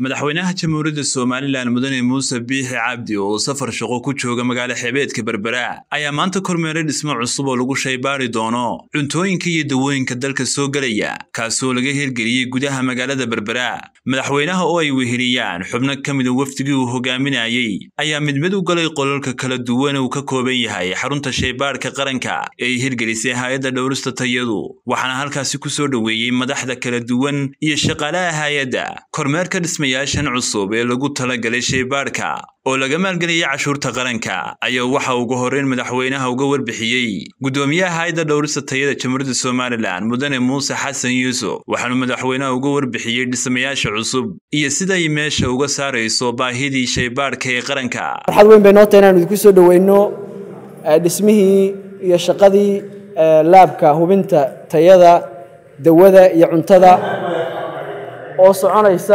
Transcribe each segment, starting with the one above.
madaxweynaha jamhuuriyadda Soomaaliland mudane Muuse Biixi Cabdi oo safar shaqo ku jooga magaalo xeebeedka Berbera ayaa maanta kormeeray dhismo cusub oo lagu shaybaari doono cuntooyinka iyo dawooyinka dalka soo galaya kaasoo laga hirgeliyay gudaha magaalada Berbera. Madaxweynaha oo ay weheliyaan xubno ka mid ah wafdigii uu hogaaminayay ayaa mid u galay qolalka kala duwan oo ka kooban yahay xarunta shaybaarka qaranka ee hirgelisay hay'adda dhowrista tayadu, waxaana halkaasi ku soo dhaweeyay madaxda kala duwan iyo shaqaalaha hay'adda. Kormeerka dhismayaashan cusub ee lagu talagalay shaybaarka oo laga maalgeliyay cashuurta qaranka ayaa waxa ugu horreyn madaxweynaha uga warbixiyay gudoomiyaha hay'adda dhowrista tayada jamhuuriyadda Soomaaliland mudane Muuse Xasan Yuusuf, waxaana madaxweynaha uga warbixiyay dhismayaasha cusub iyo sida ay meesha uga saarayso baahidii shaybaarka ee qaranka. Waxaad weyn bay noqotay inaan idinku soo dhaweyno dhismihii iyo shaqadii laabka hubinta tayada dawada iyo cuntada oo soconaysa.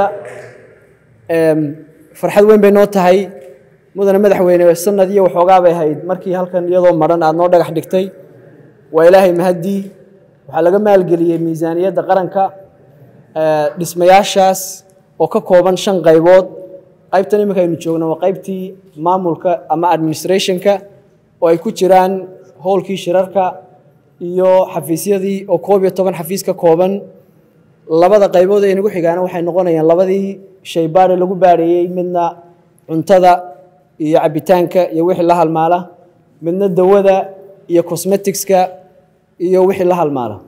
farxad weyn bay noo tahay mudane madaxweyne sanad iyo waxoogaa bay ahayd markii halkan iyadoo maran aad noo dhagax dhigtay. waa ilaahay mahadii waxaa laga maalgeliyay miisaaniyadda qaranka dhismayaashaas oo ka kooban 5 qaybood. qaybtan imika aynu joogno waa qaybtii maamulka ama administrationka oo ay ku jiraan howlkii shirarka iyo xafiisyadii oo 11 xafiis ka kooban. labada qaybood ee inagu xigaana waxay noqonayaan labadii shaybaar lagu baariyay, midna cuntada iyo cabitaanka iyo wixii la halmaala, midna dawada iyo cosmeticska iyo wixii la halmaala.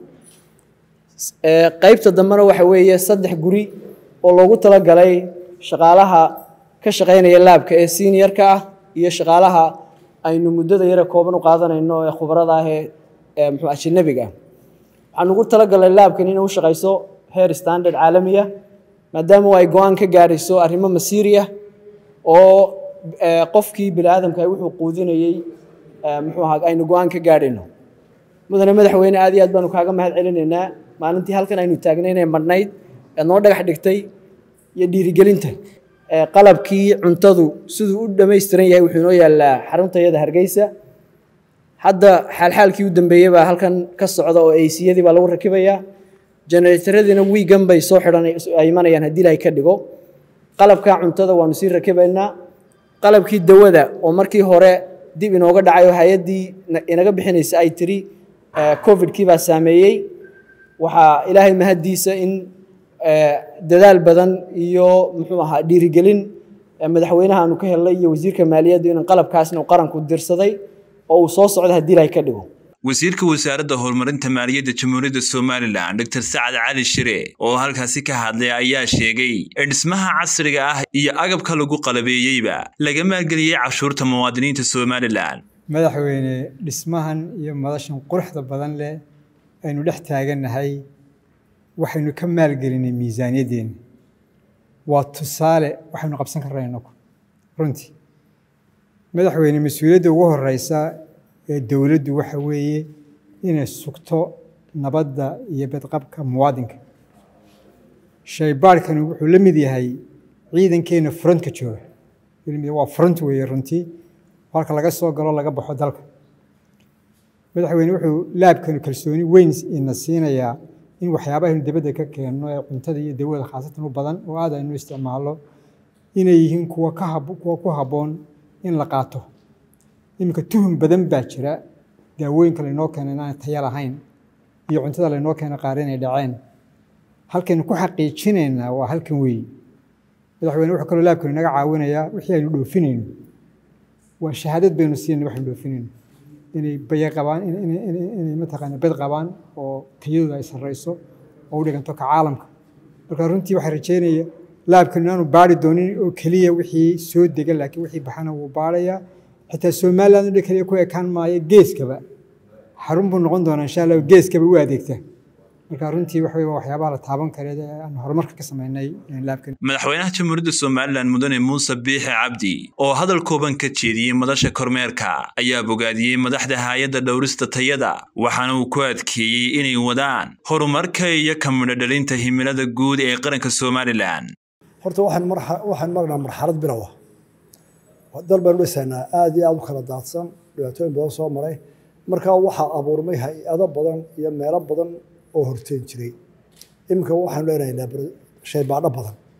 qaybta dambana waxa weeye 3 guri oo loogu talagalay shaqaalaha ka shaqeynaya laabka ee seniorka ah iyo shaqaalaha aynu muddada yar kooban u qaadanayno ee khibrada ah ee muxuu ajnabiga ah. waxaan ugu talagalay laabkan inuu shaqeyso heer standard caalamiya maadaama ay go'aan ka gaarayso arrimo masiiri ah oo qofkii bini'aadamka ay wuxuu quudinayay muxuu ahaa aynu go'aan ka gaarayno. mudane madaxweyne aad iyo aad baanu kaaga mahad celinaynaa maalintii halkan aynu taagnaynay marnayd ee noo dhagax dhigtay iyo dhiirigelinta qalabkii cuntadu siduu u dhameystiran yahay wuxuu noo yaalaa xaruntayada Hargeysa. hadda xaalkii u dambeeyay baa halkan ka socda oo AC'yadii baa lagu rakibayaa. generatoradiina weegan bay soo xidhan ay imanayaan haddii la ka dhigo. qalabka cuntada waanu sii rakibaynaa. qalabkii dawada oo markii hore dib inooga dhacay oo hay'adii inaga bixinaysa ay tiri covid-kii baa saameeyay. waxaa ilaahay mahadiisa in dadaal badan iyo muxuu ahaa dhiirigelin madaxweynaha aanu ka helay iyo wasiirka maaliyadda in qalabkaasna qaranku dirsaday oo uu soo socdo haddii la ka dhigo. wasiirka wasaaradda horumarinta maaliyadda jamhuuriyadda Soomaaliland Dr. Sacad Cali Shire oo halkaasi ka hadlay ayaa sheegay in dhismaha casriga ah iyo agabka lagu qalabeeyayba laga maalgeliyay cashuurta muwaadiniinta Soomaaliland. madaxweyne dhismahan iyo madashan quruxda badan leh aynu dhex taaganahay waxaynu ka maalgelinay miisaaniyadeena. waa tusaale waxaynu qabsan karnaa runtii. madaxweyne mas'uuliyadda ugu horeysa ee dawladdu waxa weeye inay sugto nabadda iyo badqabka muwaadinka. shaybaarkani wuxuu la mid yahay ciidankeena frontka jooga. waa front weeye runtii halka laga soo galo laga baxo dalka. madaxweyne wuxuu laabkani kalsooni weyn ina siinayaa in waxyaabaha dibadda ka keenno ee cuntada iyo dawada khaasatan u badan oo aad aynu isticmaalo inay yihiin kuwa ku habboon in la qaato. iminka tuhum badan baa jira daawooyinka laynoo keenay inaan tayo lahayn iyo cuntada laynoo keenay qaar inay dhaceen. halkaynu ku xaqiijinaynaa waa halkan weeye. madaxweyne wuxuu kaloo laabkani naga caawinayaa wixii aynu dhoofinayno waa shahaadad baynu siinayna waxaynu dhoofinayno inay baya qabaan inay mataqaanaa bad qabaan oo tayadooda ay sarreyso oo u dhiganto ka caalamka. marka runtii waxaan rajeynayaa laabkan inaanu baari doonin oo keliya wixii soo dega laakiin wixii baxana wuu baarayaa. xitaa Soomaaliland oo kaliya ku ekaan maayo geeskaba xarun buu noqon doonaa insha Allah geeskaba u adeegta. marka runtii waxa weeye waxyaabaha la taaban karo ee aan horumarka ka sameynay laabkan. madaxweynaha jamhuuriyadda Soomaaliland mudane Muuse Biixi Cabdi oo hadal kooban ka jeediyay madasha kormeerka ayaa bogaadiyay madaxda hay'adda dhowrista tayada, waxaana uu ku adkeeyay inay wadaan horumarka iyo ka midho dhalinta himilada guud ee qaranka Soomaaliland. horta waxaan marnaa marxalad bilow ah dal baan dhisaynaa aad iyo aad u kala daadsan dhibaatooyin badan soo maray. markaa waxaa abuurmay hay'ado badan iyo meelo badan oo horteen jiray. iminka waxaan leenahay shaybaadho badan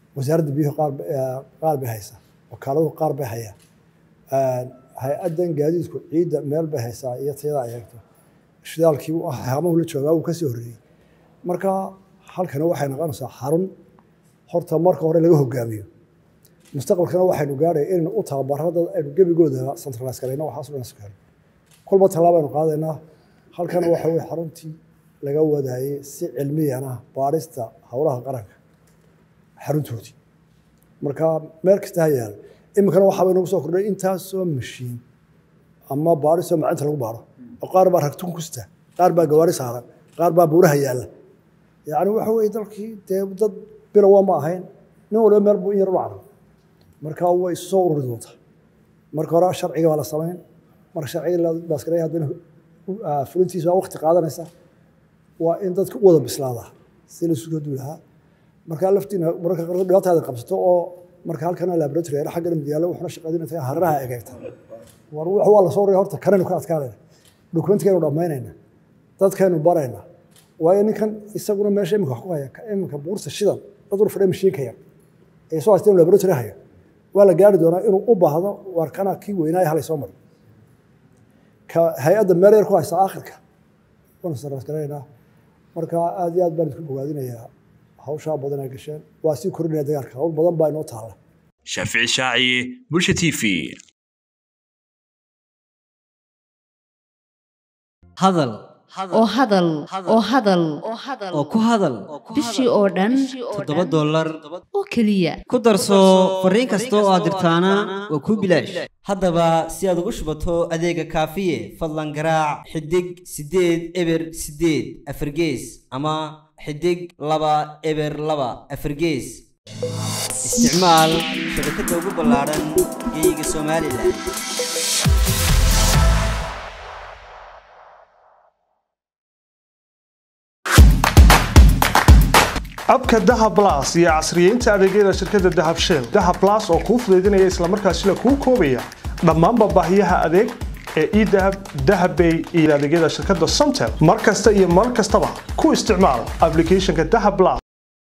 wasaaradda biyuhu qaar bay haysaa wakaaladu qaar bay hayaa hay-addan gaadiidku ciidda meel bay haysaa iyo tayada ay eegto shidaalkii haamahu la joogaa uu ka sii horreeyey marka halkana waxay noqonaysaa xarun horta marka hore laga hogaamiyo mustaqbalkana waxaynu gaadhay inaynu u tababarro dad aynu gebigooda centralize garayno waxaas dhan iskaano kolba tallaabaynu qaadaynaa halkana waxa weye xaruntii laga wadaayey si cilmiyana baarista howlaha qaranka xaruntoodii marka meel kasta ha yaalo iminkana waxaa bay nagu soo kordhay intaasoo mashiin ama baarisoo macinta lagu baaro oo qaar baa ragtun ku sita qaar baa gawaari saaran qaar baa buuraha yaalla yacni waxa weeye dalkii dee dad bilowa ma ahayn nin walba meel buu in yar u carab marka way soo ururi doontaa marka hore sharciga baa la samayn marka sharciga la baaskareeya haddana fulintiisa waa waqti qaadanaysa waa in dadka u wada bislaadaa si la isugu duulahaa marka laftiina marka qaar dhibaataada qabsato oo marka halkana laboratory ay xagga midyaalo wuxuu shaqadina tahay harraha eegayta waa la soo ururiyaa horta kanaynu ka adkaanayna dokumentkeenu dhammaynayna dadkeenu barayna waayo ninkan isaguna meesha iminka wax ku haya iminka buurta shidan dad ur fadhiya mashiinka yar ee soo haysteen laboratory haya waa la gaari doonaa inuu u baahdo warkana kii weynaa halay soo maray ka hay-adda meel yar ku haysa aakhirka waana sarraskaraynaa marka aad iyo aad baan isku bogaadinayaa hawshaa badan ay gasheen waa sii korinaya dagaalka hawl badan baa inoo taalla shaafici shaaciye bulsha t v hadal oo hadal oo hadal oo ku hadal bishii oo dhan $7 oo keliya ku darso fariin kasta oo aad dirtaana waa kuu bilaash haddaba si aad ugu shubato adeega kaafiye fadlan garaac xidig 8 eber 8 afargees ama xidig 2 eber 2 afargees isticmaal shabakadda ugu ballaaran geeyiga Soomaaliland abka Dahab Plus iyo casriyeynta adeegyada shirkadda Dahab Shell Dahab Plus oo kuu fududeynaya isla markaasina kuu koobaya dhammaan baahiyaha adeeg ee eDahab Dahabbay iyo adeegyada shirkadda Somtel markasta iyo mar kastaba ku isticmaal applicationka Dahab Plus